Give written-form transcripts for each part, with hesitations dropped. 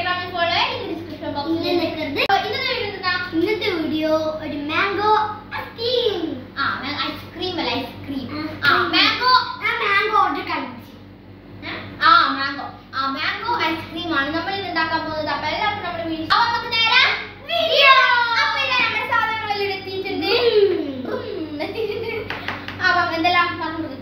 Instagram follow in the description box. ഇന്നത്തെ video ഒരു mango ice cream. Ice cream അല്ല ice cream. Mango order കഴിച്ചു. Mango ice cream ആണ് നമ്മൾ ഇന്ന് ഉണ്ടാക്കാൻ പോകുന്നത്. അപ്പോൾ എല്ലാവർക്കും നമ്മുടെ വീഡിയോ നമുക്ക് നേരെ വീഡിയോ. അപ്പോൾ ഇതാ നമ്മുടെ സാധനങ്ങളെല്ലാം എത്തിയിട്ടുണ്ട്. അപ്പം എന്തെല്ലാം പറഞ്ഞത്?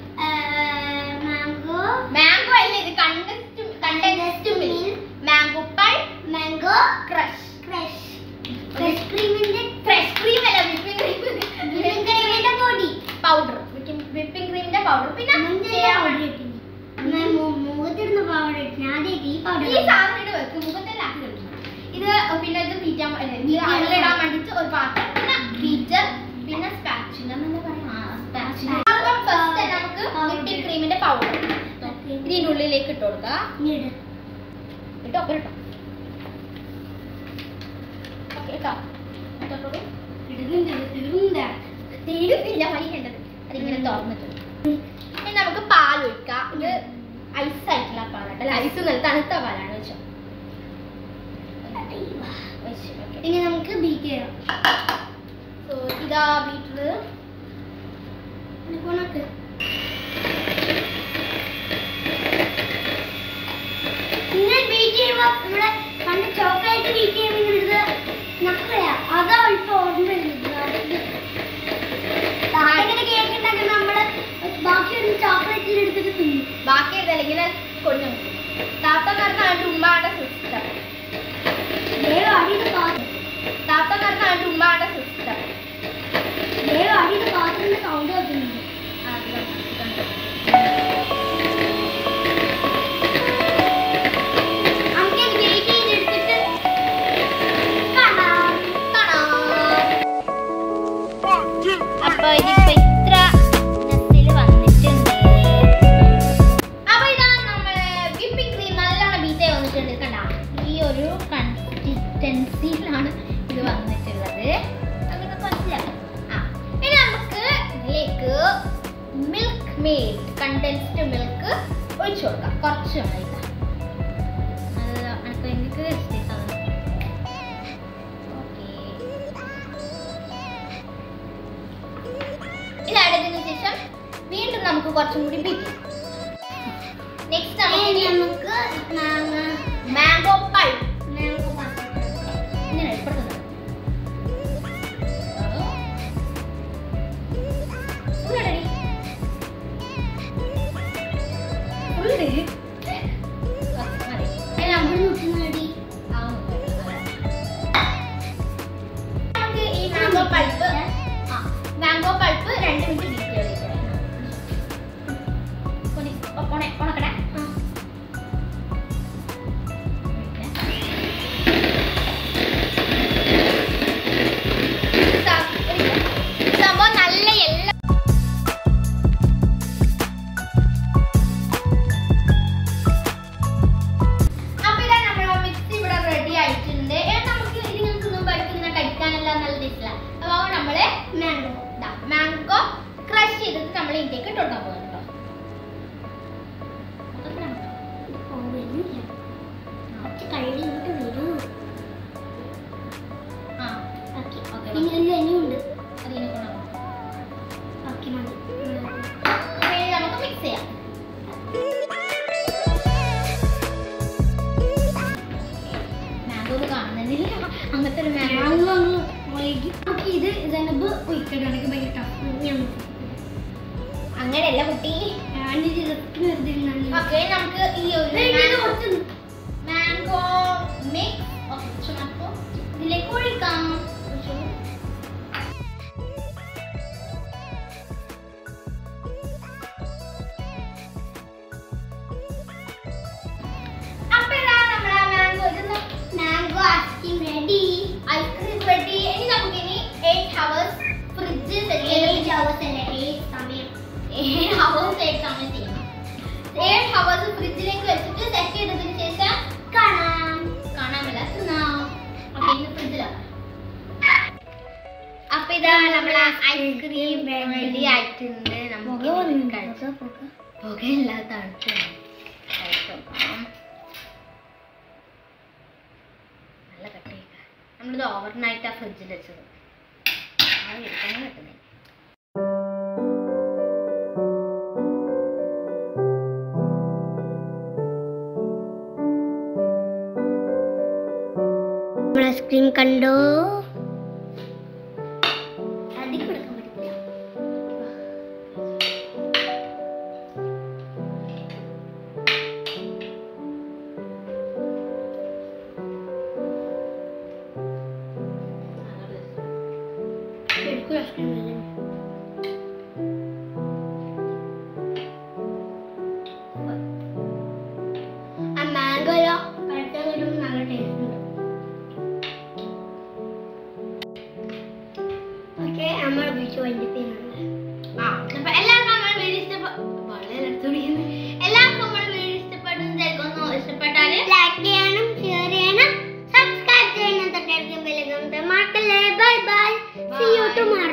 മാംഗോ അല്ല ഇത് condensed milk, mango pulp, mango crush fresh cream അല്ല വിപ്പിംഗ് ക്രീമിന്റെ പൊടി പൗഡർ, വിപ്പിംഗ് ക്രീമിന്റെ പൗഡർ, പിന്നെ മുഖത്തിടുന്ന പൗഡർ. ഈ സാധനം വെക്ക് മുഖത്തെല്ലാം ആക്കി വെക്കണം. ഇത് പിന്നെ ഇത് ബീറ്റാൻ ഇടാൻ വേണ്ടിട്ട് ഒരു പാത്രം, പിന്നെ ബീറ്റർ, പിന്നെ സ്പാച്ചുല എന്ന് പറയാം. ഫസ്റ്റ് നമുക്ക് വിപ്പിംഗ് ക്രീമിന്റെ പൗഡർ ഇതിന്റെ ഉള്ളിലേക്ക് ഇട്ട് കൊടുക്കാം. ഇട്ടോ തീരുന്നില്ല വലിക്കേണ്ടത്. അതിങ്ങനെ തുറന്നിട്ടുണ്ട്. ഇനി നമുക്ക് പാൽ ഒഴിക്കാം. ഇത് ഐസ് ആയിട്ടുള്ള പാലാണ്, അല്ല ഐസ് നല്ല തണുത്ത പാലാണ്. വെച്ചോ ഇനി നമുക്ക് ബീറ്റ് ചെയ്യാം. സോ ഇതാ ബീറ്റർ. ഇങ്ങനെ ബീറ്റ് ചെയ്യുമ്പോ നമ്മുടെ പണ്ട് ചോക്ലേറ്റ് ബീറ്റ് ചെയ്യുന്നത് നക്കയാ, അതാ ഇപ്പൊ ഓർമ്മ വരുന്നത്. ഇങ്ങനെ കേക്ക് ഉണ്ടാക്കി നമ്മള് ബാക്കി ഒരു ചോക്ലേറ്റിൽ എടുത്തിട്ട് തിന്നു. ബാക്കി ഇങ്ങനെ കൊണ്ടു താത്തമാർക്കാണ്ട് ഉമ്മാടെ സിസ്റ്റം. താത്തമാർക്കാണ്ട് ഉമ്മാടെ സിസ്റ്റം. പാത്രത്തിന്റെ സൗണ്ട് വെക്കുന്നുണ്ട്. അപ്പൊ ഇതിപ്പോ ഇത്ര നെസ്സില് വന്നിട്ടുണ്ട്. അപ്പൊ ഇതാ നമ്മളെ വിപ്പിംഗ് ക്രീം നല്ലോണം ബീറ്റായി വന്നിട്ടുണ്ട്. കണ്ട ഈ ഒരു കൺസിസ്റ്റൻസിയിലാണ് ഇത് വന്നിട്ടുള്ളത്. നമുക്ക് മനസ്സിലാക്കാം. ഇനി നമുക്ക് ഇതിലേക്ക് മിൽക്ക് മെയ്ഡ് കണ്ടൻസ്ഡ് മിൽക്ക് ഒഴിച്ചു കൊടുക്കാം. കുറച്ച് മതി. എനിക്ക് ഇതായതിനു ശേഷം വീണ്ടും നമുക്ക് കുറച്ചും കൂടി ബീറ്റ് ചെയ്യാം. നെക്സ്റ്റ് നമുക്ക് മാംഗോ പൾപ്പ് ഇങ്ങനെ ഇഷ്ടപ്പെടുന്നത്. മാംഗോ പൾപ്പ് 2 മിനിറ്റ് ബീറ്റ് ചെയ്ത് സംഭവം നല്ല എല്ലാം. അപ്പൊ ഇതാ നമ്മുടെ മിക്സി ഇവിടെ റെഡി ആയിട്ടുണ്ട്. നമുക്ക് ഇതിനൊന്നും പഠിക്കുന്ന കഴിക്കാനല്ല നല്ല ടേസ്റ്റില്ല. അപ്പൊ നമ്മള് മാംഗോ ക്രഷ് ചെയ്തിട്ട് നമ്മൾ ഇതിലേക്ക് ഇട്ട് കൊടുക്കാൻ പോകും കേട്ടോ. നമുക്ക് മിക്സ് ചെയ്യാം. മാംഗോ കാണുന്നില്ല, അങ്ങനത്തെ ഒരു മാംഗോ ഇത് അങ്ങനെയല്ല കുട്ടി. ഓക്കെ നമുക്ക് ഈ ഒരു മാംഗോ മിക്സ് ഇതിലേക്ക് ഒഴിക്കാം. അപ്പൊ ഇതാ നമ്മളെ മാംഗോ ഐസ്ക്രീം റെഡി. ഇനി നമുക്കിനി 8 hours ഫ്രിഡ്ജ് സെറ്റ് ചെയ്യണം. 8 hours ചെയ്യണം. 8 hours ഫ്രിഡ്ജിലേക്ക് വെച്ചിട്ട് സെറ്റ് ചെയ്തതിന് ശേഷം കാണാമല്ല തിന്നാം. ഓക്കെ ഇനി ഫ്രിഡ്ജിലാണ്. അപ്പൊ ഇതാ നമ്മളെ ഐസ്ക്രീം റെഡി ആയിട്ടുണ്ട്. നമുക്ക് പുകയില്ലാത്ത തണുപ്പ് കഴിക്കാം. ഇത് ഓവർനൈറ്റ് ഫ്രിഡ്ജിൽ വെച്ചത് എടുക്കാനും കിട്ടുന്നത്. ഐസ്ക്രീം കണ്ടോ? അതിൽ കൊടുക്കാൻ പറ്റില്ല. ആ മാംഗോയോ കഴിക്കാൻ കിട്ടുമ്പോൾ നല്ല ടേസ്റ്റ് ഉണ്ട്. ഓക്കെ, നമ്മൾ വീഡിയോ അതിന്റെ പേരുണ്ട്. എല്ലാവർക്കും നമ്മുടെ വീഡിയോ ഇഷ്ടപ്പെട്ടാൽ ലൈക്ക് ചെയ്യണം, ഷെയർ ചെയ്യണം, സബ്സ്ക്രൈബ് ചെയ്യണം, തൊട്ടടുത്ത ബെൽ ഐക്കൺ മറക്കല്ലേ. Bye bye, see you tomorrow.